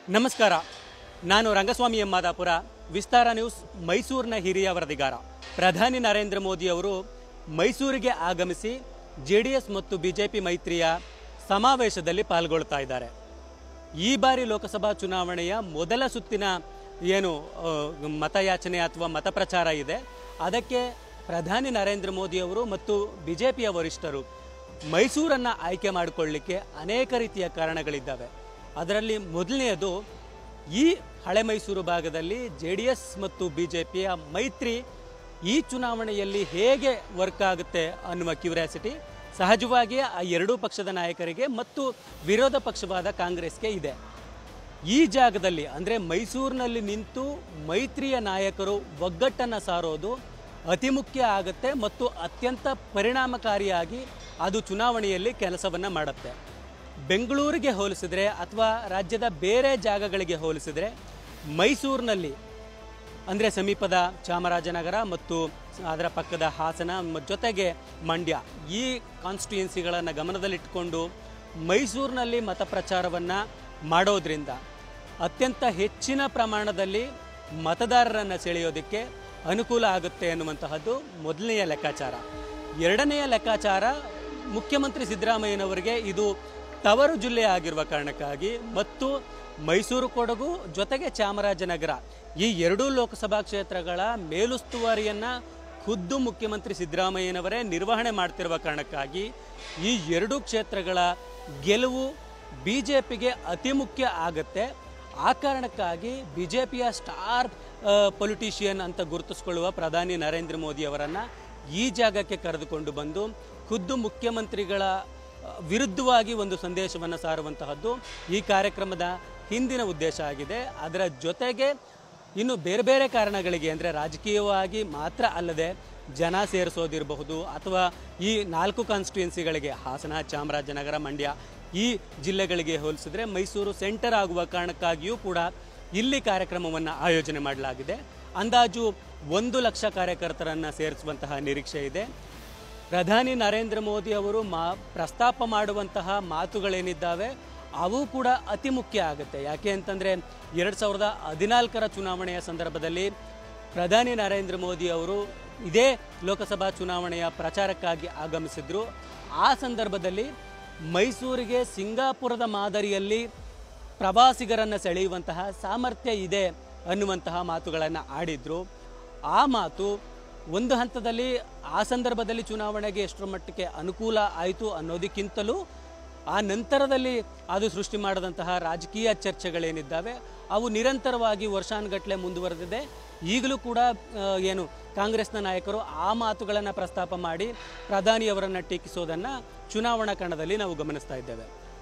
ನಮಸ್ಕಾರ. ನಾನು Rangaswamy M Madapura, Vistara news, ಮೈಸೂರಿನ ಹಿರಿಯ ವರದಿಗಾರ. ಪ್ರಧಾನಿ ನರೇಂದ್ರ ಮೋದಿ ಅವರು ಮೈಸೂರಿಗೆ ಆಗಮಿಸಿ ಜೆಡಿಎಸ್ ಮತ್ತು ಬಿಜೆಪಿ ಮೈತ್ರಿಯ ಸಮಾವೇಶದಲ್ಲಿ ಪಾಲ್ಗೊಳ್ತಾ ಇದ್ದಾರೆ. ಈ ಬಾರಿ ಲೋಕಸಭಾ ಚುನಾವಣೆಯ ಮೊದಲ ಸುತ್ತಿನ ಮತಯಾಚನೆ ಅಥವಾ ಮತಪ್ರಚಾರ ಇದೆ. ಅದಕ್ಕೆ ಪ್ರಧಾನಿ ನರೇಂದ್ರ ಮೋದಿ ಅವರು ಮತ್ತು ಬಿಜೆಪಿಯ ವರಿಷ್ಠರು ಮೈಸೂರನ್ನು ಆಯ್ಕೆ ಮಾಡಿಕೊಳ್ಳಲಿಕ್ಕೆ ಅನೇಕ ರೀತಿಯ ಕಾರಣಗಳಿದ್ದಾವೆ. ಅದರಲ್ಲಿ ಮೊದಲನೆಯದು, ಈ ಹಳೆ ಮೈಸೂರು ಭಾಗದಲ್ಲಿ ಜೆಡಿಎಸ್ ಮತ್ತು ಬಿಜೆಪಿಯ ಮೈತ್ರಿ ಈ ಚುನಾವಣೆಯಲ್ಲಿ ಹೇಗೆ ವರ್ಕ್ ಆಗುತ್ತೆ ಅನ್ನುವ ಕ್ಯೂರಿಯಾಸಿಟಿ ಸಹಜವಾಗಿ ಆ ಎರಡೂ ಪಕ್ಷದ ನಾಯಕರಿಗೆ ಮತ್ತು ವಿರೋಧ ಪಕ್ಷವಾದ ಕಾಂಗ್ರೆಸ್ಗೆ ಇದೆ. ಈ ಜಾಗದಲ್ಲಿ ಅಂದರೆ ಮೈಸೂರಿನಲ್ಲಿ ನಿಂತು ಮೈತ್ರಿಯ ನಾಯಕರು ಒಗ್ಗಟ್ಟನ್ನು ಸಾರೋದು ಅತಿ ಮುಖ್ಯ ಆಗುತ್ತೆ ಮತ್ತು ಅತ್ಯಂತ ಪರಿಣಾಮಕಾರಿಯಾಗಿ ಅದು ಚುನಾವಣೆಯಲ್ಲಿ ಕೆಲಸವನ್ನು ಮಾಡುತ್ತೆ. ಬೆಂಗಳೂರಿಗೆ ಹೋಲಿಸಿದರೆ ಅಥವಾ ರಾಜ್ಯದ ಬೇರೆ ಜಾಗಗಳಿಗೆ ಹೋಲಿಸಿದರೆ ಮೈಸೂರಿನಲ್ಲಿ ಅಂದರೆ ಸಮೀಪದ ಚಾಮರಾಜನಗರ ಮತ್ತು ಅದರ ಪಕ್ಕದ ಹಾಸನ ಜೊತೆಗೆ ಮಂಡ್ಯ ಈ ಕಾನ್ಸ್ಟಿಟ್ಯೂಯೆನ್ಸಿಗಳನ್ನು ಗಮನದಲ್ಲಿಟ್ಟುಕೊಂಡು ಮೈಸೂರಿನಲ್ಲಿ ಮತಪ್ರಚಾರವನ್ನು ಮಾಡೋದ್ರಿಂದ ಅತ್ಯಂತ ಹೆಚ್ಚಿನ ಪ್ರಮಾಣದಲ್ಲಿ ಮತದಾರರನ್ನು ಸೆಳೆಯೋದಕ್ಕೆ ಅನುಕೂಲ ಆಗುತ್ತೆ ಅನ್ನುವಂತಹದ್ದು ಮೊದಲನೆಯ ಲೆಕ್ಕಾಚಾರ. ಎರಡನೆಯ ಲೆಕ್ಕಾಚಾರ, ಮುಖ್ಯಮಂತ್ರಿ ಸಿದ್ದರಾಮಯ್ಯನವರಿಗೆ ಇದು ತವರು ಜಿಲ್ಲೆ ಆಗಿರುವ ಕಾರಣಕ್ಕಾಗಿ ಮತ್ತು ಮೈಸೂರು, ಕೊಡಗು ಜೊತೆಗೆ ಚಾಮರಾಜನಗರ ಈ ಎರಡೂ ಲೋಕಸಭಾ ಕ್ಷೇತ್ರಗಳ ಮೇಲುಸ್ತುವಾರಿಯನ್ನು ಖುದ್ದು ಮುಖ್ಯಮಂತ್ರಿ ಸಿದ್ದರಾಮಯ್ಯನವರೇ ನಿರ್ವಹಣೆ ಮಾಡ್ತಿರುವ ಕಾರಣಕ್ಕಾಗಿ ಈ ಎರಡೂ ಕ್ಷೇತ್ರಗಳ ಗೆಲುವು ಬಿಜೆಪಿಗೆ ಅತಿ ಮುಖ್ಯ ಆಗುತ್ತೆ. ಆ ಕಾರಣಕ್ಕಾಗಿ ಬಿಜೆಪಿಯ ಸ್ಟಾರ್ ಪೊಲಿಟಿಷಿಯನ್ ಅಂತ ಗುರುತಿಸಿಕೊಳ್ಳುವ ಪ್ರಧಾನಿ ನರೇಂದ್ರ ಮೋದಿ ಅವರನ್ನು ಈ ಜಾಗಕ್ಕೆ ಕರೆದುಕೊಂಡು ಬಂದು ಖುದ್ದು ಮುಖ್ಯಮಂತ್ರಿಗಳ ವಿರುದ್ಧವಾಗಿ ಒಂದು ಸಂದೇಶವನ್ನು ಸಾರುವಂತಹದ್ದು ಈ ಕಾರ್ಯಕ್ರಮದ ಹಿಂದಿನ ಉದ್ದೇಶ ಆಗಿದೆ. ಅದರ ಜೊತೆಗೆ ಇನ್ನು ಬೇರೆ ಬೇರೆ ಕಾರಣಗಳಿಗೆ ಅಂದರೆ ರಾಜಕೀಯವಾಗಿ ಮಾತ್ರ ಅಲ್ಲದೆ ಜನ ಸೇರಿಸೋದಿರಬಹುದು ಅಥವಾ ಈ 4 ಕಾನ್ಸ್ಟಿಟ್ಯೂಯೆನ್ಸಿಗಳಿಗೆ ಹಾಸನ, ಚಾಮರಾಜನಗರ, ಮಂಡ್ಯ ಈ ಜಿಲ್ಲೆಗಳಿಗೆ ಹೋಲಿಸಿದರೆ ಮೈಸೂರು ಸೆಂಟರ್ ಆಗುವ ಕಾರಣಕ್ಕಾಗಿಯೂ ಕೂಡ ಇಲ್ಲಿ ಕಾರ್ಯಕ್ರಮವನ್ನು ಆಯೋಜನೆ ಮಾಡಲಾಗಿದೆ. ಅಂದಾಜು 1 ಲಕ್ಷ ಕಾರ್ಯಕರ್ತರನ್ನು ಸೇರಿಸುವಂತಹ ನಿರೀಕ್ಷೆ ಇದೆ. ಪ್ರಧಾನಿ ನರೇಂದ್ರ ಮೋದಿ ಅವರು ಪ್ರಸ್ತಾಪ ಮಾಡುವಂತಹ ಮಾತುಗಳೇನಿದ್ದಾವೆ ಅವು ಕೂಡ ಅತಿ ಮುಖ್ಯ ಆಗುತ್ತೆ. ಯಾಕೆ ಅಂತಂದರೆ 2014 ಚುನಾವಣೆಯ ಸಂದರ್ಭದಲ್ಲಿ ಪ್ರಧಾನಿ ನರೇಂದ್ರ ಮೋದಿ ಅವರು ಇದೇ ಲೋಕಸಭಾ ಚುನಾವಣೆಯ ಪ್ರಚಾರಕ್ಕಾಗಿ ಆಗಮಿಸಿದ್ರು. ಆ ಸಂದರ್ಭದಲ್ಲಿ ಮೈಸೂರಿಗೆ ಸಿಂಗಾಪುರದ ಮಾದರಿಯಲ್ಲಿ ಪ್ರವಾಸಿಗರನ್ನು ಸೆಳೆಯುವಂತಹ ಸಾಮರ್ಥ್ಯ ಇದೆ ಅನ್ನುವಂತಹ ಮಾತುಗಳನ್ನು ಆಡಿದ್ರು. ಆ ಮಾತು ಒಂದು ಹಂತದಲ್ಲಿ ಆ ಸಂದರ್ಭದಲ್ಲಿ ಚುನಾವಣೆಗೆ ಎಷ್ಟರ ಮಟ್ಟಕ್ಕೆ ಅನುಕೂಲ ಆಯಿತು ಅನ್ನೋದಕ್ಕಿಂತಲೂ ಆ ನಂತರದಲ್ಲಿ ಅದು ಸೃಷ್ಟಿ ಮಾಡಿದಂತಹ ರಾಜಕೀಯ ಚರ್ಚೆಗಳೇನಿದ್ದಾವೆ ಅವು ನಿರಂತರವಾಗಿ ವರ್ಷಾನುಗಟ್ಟಲೆ ಮುಂದುವರೆದಿದೆ. ಈಗಲೂ ಕೂಡ ಕಾಂಗ್ರೆಸ್ನ ನಾಯಕರು ಆ ಮಾತುಗಳನ್ನು ಪ್ರಸ್ತಾಪ ಮಾಡಿ ಪ್ರಧಾನಿಯವರನ್ನು ಟೀಕಿಸೋದನ್ನು ಚುನಾವಣಾ ಕಣದಲ್ಲಿ ನಾವು ಗಮನಿಸ್ತಾ ಇದ್ದೇವೆ.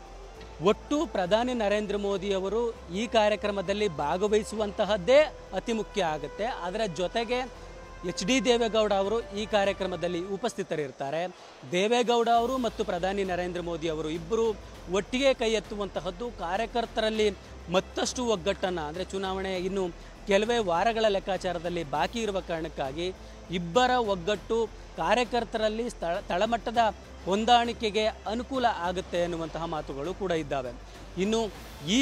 ಒಟ್ಟು ಪ್ರಧಾನಿ ನರೇಂದ್ರ ಮೋದಿ ಅವರು ಈ ಕಾರ್ಯಕ್ರಮದಲ್ಲಿ ಭಾಗವಹಿಸುವಂತಹದ್ದೇ ಅತಿ ಮುಖ್ಯ ಆಗುತ್ತೆ. ಅದರ ಜೊತೆಗೆ HD ದೇವೇಗೌಡ ಅವರು ಈ ಕಾರ್ಯಕ್ರಮದಲ್ಲಿ ಉಪಸ್ಥಿತರಿರ್ತಾರೆ. ದೇವೇಗೌಡ ಅವರು ಮತ್ತು ಪ್ರಧಾನಿ ನರೇಂದ್ರ ಮೋದಿ ಅವರು ಇಬ್ಬರು ಒಟ್ಟಿಗೆ ಕೈ ಎತ್ತುವಂತಹದ್ದು ಕಾರ್ಯಕರ್ತರಲ್ಲಿ ಮತ್ತಷ್ಟು ಒಗ್ಗಟ್ಟನ್ನು, ಅಂದರೆ ಚುನಾವಣೆ ಇನ್ನು ಕೆಲವೇ ವಾರಗಳ ಲೆಕ್ಕಾಚಾರದಲ್ಲಿ ಬಾಕಿ ಇರುವ ಕಾರಣಕ್ಕಾಗಿ ಇಬ್ಬರ ಒಗ್ಗಟ್ಟು ಕಾರ್ಯಕರ್ತರಲ್ಲಿ ತಳಮಟ್ಟದ ಹೊಂದಾಣಿಕೆಗೆ ಅನುಕೂಲ ಆಗುತ್ತೆ ಎನ್ನುವಂತಹ ಮಾತುಗಳು ಕೂಡ ಇದ್ದಾವೆ. ಇನ್ನು ಈ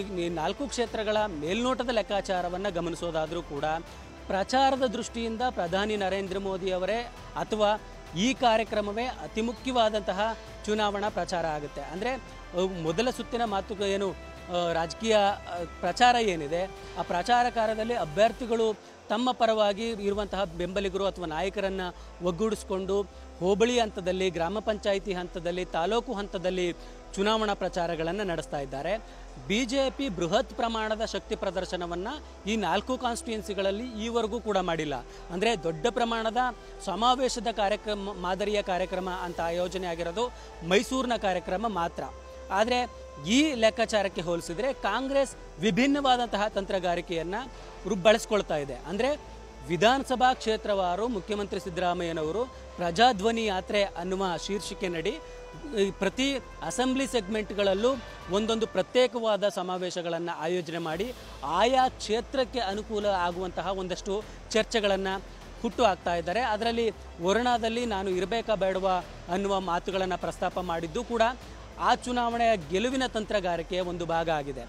4 ಕ್ಷೇತ್ರಗಳ ಮೇಲ್ನೋಟದ ಲೆಕ್ಕಾಚಾರವನ್ನು ಗಮನಿಸೋದಾದರೂ ಕೂಡ ಪ್ರಚಾರದ ದೃಷ್ಟಿಯಿಂದ ಪ್ರಧಾನಿ ನರೇಂದ್ರ ಮೋದಿ ಅವರೇ ಅಥವಾ ಈ ಕಾರ್ಯಕ್ರಮವೇ ಅತಿ ಮುಖ್ಯವಾದಂತಹ ಚುನಾವಣಾ ಪ್ರಚಾರ ಆಗುತ್ತೆ. ಅಂದರೆ ಮೊದಲ ಸುತ್ತಿನ ರಾಜಕೀಯ ಪ್ರಚಾರ ಏನಿದೆ ಆ ಪ್ರಚಾರ ಕಾರ್ಯದಲ್ಲಿ ಅಭ್ಯರ್ಥಿಗಳು ತಮ್ಮ ಪರವಾಗಿ ಇರುವಂತಹ ಬೆಂಬಲಿಗರು ಅಥವಾ ನಾಯಕರನ್ನು ಒಗ್ಗೂಡಿಸಿಕೊಂಡು ಹೋಬಳಿ ಹಂತದಲ್ಲಿ, ಗ್ರಾಮ ಪಂಚಾಯಿತಿ ಹಂತದಲ್ಲಿ, ತಾಲೂಕು ಹಂತದಲ್ಲಿ ಚುನಾವಣಾ ಪ್ರಚಾರಗಳನ್ನು ನಡೆಸ್ತಾ ಇದ್ದಾರೆ. ಬಿಜೆಪಿ ಬೃಹತ್ ಪ್ರಮಾಣದ ಶಕ್ತಿ ಪ್ರದರ್ಶನವನ್ನು ಈ 4 ಕಾನ್ಸ್ಟಿಟ್ಯೂಯೆನ್ಸಿಗಳಲ್ಲಿ ಈವರೆಗೂ ಕೂಡ ಮಾಡಿಲ್ಲ. ಅಂದರೆ ದೊಡ್ಡ ಪ್ರಮಾಣದ ಸಮಾವೇಶದ ಮಾದರಿಯ ಕಾರ್ಯಕ್ರಮ ಅಂತ ಆಯೋಜನೆ ಆಗಿರೋದು ಮೈಸೂರಿನ ಕಾರ್ಯಕ್ರಮ ಮಾತ್ರ. ಆದರೆ ಈ ಲೆಕ್ಕಾಚಾರಕ್ಕೆ ಹೋಲಿಸಿದರೆ ಕಾಂಗ್ರೆಸ್ ವಿಭಿನ್ನವಾದಂತಹ ತಂತ್ರಗಾರಿಕೆಯನ್ನು ಬಳಸ್ಕೊಳ್ತಾ ಇದೆ. ಅಂದರೆ ವಿಧಾನಸಭಾ ಕ್ಷೇತ್ರವಾರು ಮುಖ್ಯಮಂತ್ರಿ ಸಿದ್ದರಾಮಯ್ಯನವರು ಪ್ರಜಾಧ್ವನಿ ಯಾತ್ರೆ ಅನ್ನುವ ಶೀರ್ಷಿಕೆನಡಿ ಪ್ರತಿ ಅಸೆಂಬ್ಲಿ ಸೆಗ್ಮೆಂಟ್ಗಳಲ್ಲೂ ಒಂದೊಂದು ಪ್ರತ್ಯೇಕವಾದ ಸಮಾವೇಶಗಳನ್ನು ಆಯೋಜನೆ ಮಾಡಿ ಆಯಾ ಕ್ಷೇತ್ರಕ್ಕೆ ಅನುಕೂಲ ಆಗುವಂತಹ ಒಂದಷ್ಟು ಚರ್ಚೆಗಳನ್ನು ಹುಟ್ಟು ಹಾಕ್ತಾ ಇದ್ದಾರೆ. ಅದರಲ್ಲಿ ವರುಣಾದಲ್ಲಿ ನಾನು ಇರಬೇಕಾ ಬೇಡವಾ ಅನ್ನುವ ಮಾತುಗಳನ್ನು ಪ್ರಸ್ತಾಪ ಮಾಡಿದ್ದು ಕೂಡ ಆ ಚುನಾವಣೆಯ ಗೆಲುವಿನ ತಂತ್ರಗಾರಿಕೆಯ ಒಂದು ಭಾಗ ಆಗಿದೆ.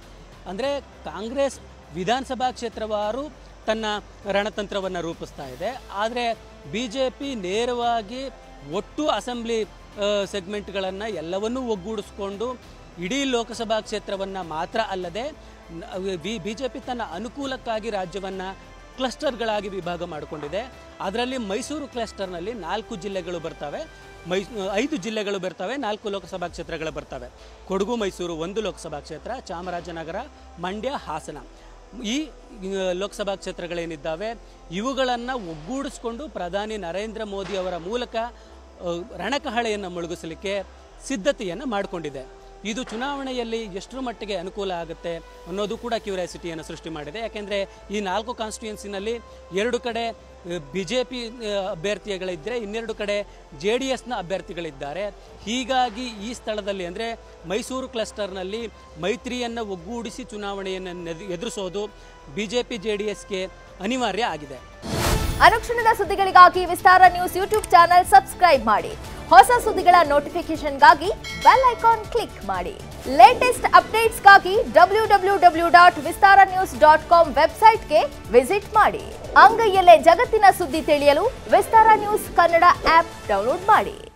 ಅಂದರೆ ಕಾಂಗ್ರೆಸ್ ವಿಧಾನಸಭಾ ಕ್ಷೇತ್ರವಾರು ತನ್ನ ರಣತಂತ್ರವನ್ನು ರೂಪಿಸ್ತಾ ಇದೆ. ಆದರೆ BJP ನೇರವಾಗಿ ಒಟ್ಟು ಅಸೆಂಬ್ಲಿ ಸೆಗ್ಮೆಂಟ್ಗಳನ್ನು ಎಲ್ಲವನ್ನೂ ಒಗ್ಗೂಡಿಸ್ಕೊಂಡು ಇಡೀ ಲೋಕಸಭಾ ಕ್ಷೇತ್ರವನ್ನು ಮಾತ್ರ ಅಲ್ಲದೆ BJP ತನ್ನ ಅನುಕೂಲಕ್ಕಾಗಿ ರಾಜ್ಯವನ್ನು ಕ್ಲಸ್ಟರ್ಗಳಾಗಿ ವಿಭಾಗ ಮಾಡಿಕೊಂಡಿದೆ. ಅದರಲ್ಲಿ ಮೈಸೂರು ಕ್ಲಸ್ಟರ್ನಲ್ಲಿ 4 ಜಿಲ್ಲೆಗಳು ಬರ್ತವೆ, 5 ಜಿಲ್ಲೆಗಳು ಬರ್ತವೆ, 4 ಲೋಕಸಭಾ ಕ್ಷೇತ್ರಗಳು ಬರ್ತವೆ. ಕೊಡಗು ಮೈಸೂರು 1 ಲೋಕಸಭಾ ಕ್ಷೇತ್ರ, ಚಾಮರಾಜನಗರ, ಮಂಡ್ಯ, ಹಾಸನ ಈ ಲೋಕಸಭಾ ಕ್ಷೇತ್ರಗಳೇನಿದ್ದಾವೆ ಇವುಗಳನ್ನು ಒಗ್ಗೂಡಿಸ್ಕೊಂಡು ಪ್ರಧಾನಿ ನರೇಂದ್ರ ಮೋದಿ ಅವರ ಮೂಲಕ ರಣಕಹಳೆಯನ್ನು ಮುಳುಗಿಸಲಿಕ್ಕೆ ಸಿದ್ಧತೆಯನ್ನು ಮಾಡಿಕೊಂಡಿದೆ. ಇದು ಚುನಾವಣೆಯಲ್ಲಿ ಎಷ್ಟರ ಮಟ್ಟಿಗೆ ಅನುಕೂಲ ಆಗುತ್ತೆ ಅನ್ನೋದು ಕೂಡ ಕ್ಯೂರಿಯಾಸಿಟಿಯನ್ನು ಸೃಷ್ಟಿ ಮಾಡಿದೆ. ಯಾಕೆಂದರೆ ಈ 4 ಕಾನ್ಸ್ಟಿಟ್ಯೂನ್ಸಿನಲ್ಲಿ 2 ಕಡೆ BJP ಅಭ್ಯರ್ಥಿಗಳಿದ್ದರೆ, ಇನ್ನೆರಡು ಕಡೆ JDSನ ಅಭ್ಯರ್ಥಿಗಳಿದ್ದಾರೆ. ಹೀಗಾಗಿ ಈ ಸ್ಥಳದಲ್ಲಿ ಅಂದರೆ ಮೈಸೂರು ಕ್ಲಸ್ಟರ್ನಲ್ಲಿ ಮೈತ್ರಿಯನ್ನು ಒಗ್ಗೂಡಿಸಿ ಚುನಾವಣೆಯನ್ನು ಎದುರಿಸೋದು BJP JDSಗೆ ಅನಿವಾರ್ಯ ಆಗಿದೆ. ಅನುಕ್ಷಣದ ಸುದ್ದಿಗಳಿಗಾಗಿ Vistara news YouTube channel subscribe ಮಾಡಿ. ಹೊಸ ಸುದ್ದಿಗಳ ನೋಟಿಫಿಕೇಶನ್ಗಾಗಿ ಬೆಲ್ ಐಕಾನ್ ಕ್ಲಿಕ್ ಮಾಡಿ. ಲೇಟೆಸ್ಟ್ ಅಪ್ಡೇಟ್ಸ್ಗಾಗಿ www.vistaranews.com ವೆಬ್ಸೈಟ್ಗೆ ವಿಸಿಟ್ ಮಾಡಿ. ಅಂಗೈಯಲ್ಲೇ ಜಗತ್ತಿನ ಸುದ್ದಿ ತಿಳಿಯಲು Vistara news Kannada app download ಮಾಡಿ.